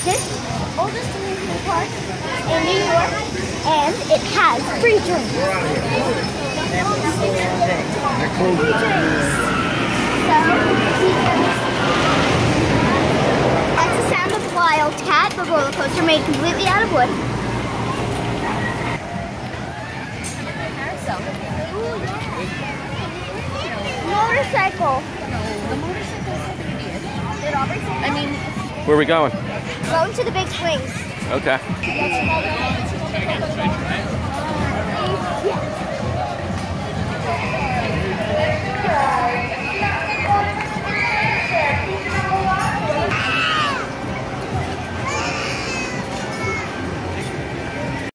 this oldest amusement park in New York, and it has free drinks. Free drinks. So, that's the sound of Wildcat, the roller coaster made completely out of wood. Motorcycle. The motorcycle's I mean, where are we going? Going to the big swings. Okay.